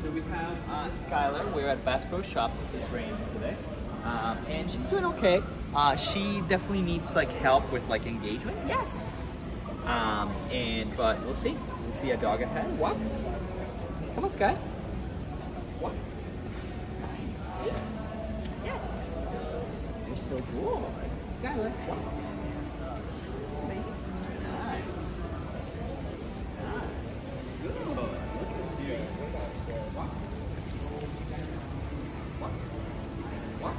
So we have Skylar. We're at Bass Pro Shop since it's raining today. And she's doing okay. She definitely needs like help with like engagement. Yes. But we'll see. We'll see a dog ahead. Walk. Come on, Sky. Walk. Nice. Yes. You're so good. Skylar. Walk. Nice. Nice. Good. Look at you. Walk. Walk. Walk.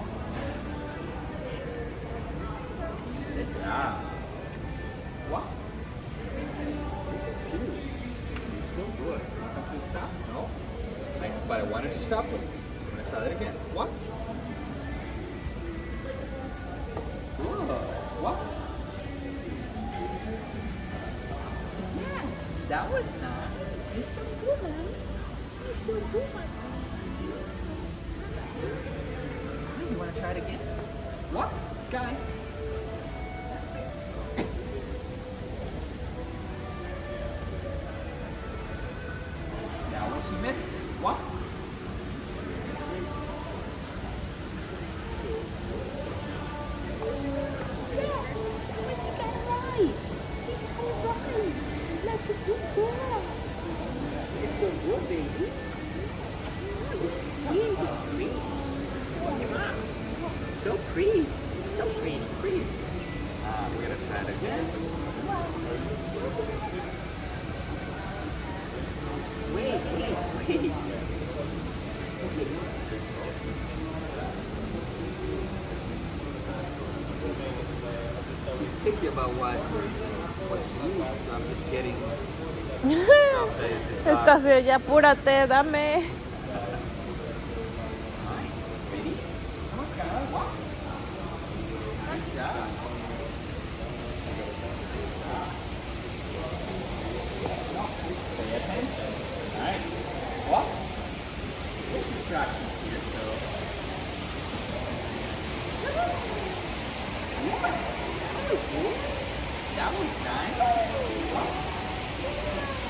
Good job. Walk. Look at you. You're so good. Want to stop? No. But I wanted to stop it. So I'm going to try that again. Walk. Good. Walk. Yes. That was nice. You're so good. You're so good. You want to try it again? What? Sky. Now what she missed? What? Yes! She got it right! She got it right! Like a good girl! You're so good, baby. You're sweet! So pretty. So pretty. Pretty. We're gonna try it again. Wait. He's picky about what she needs, so I'm just getting stuff that is Estás ya, apúrate, dame. Ready? Come on, Skylar, walk. Nice job. Pay attention. Alright. Walk. There's distractions here, so. Yes. That was nice. Walk.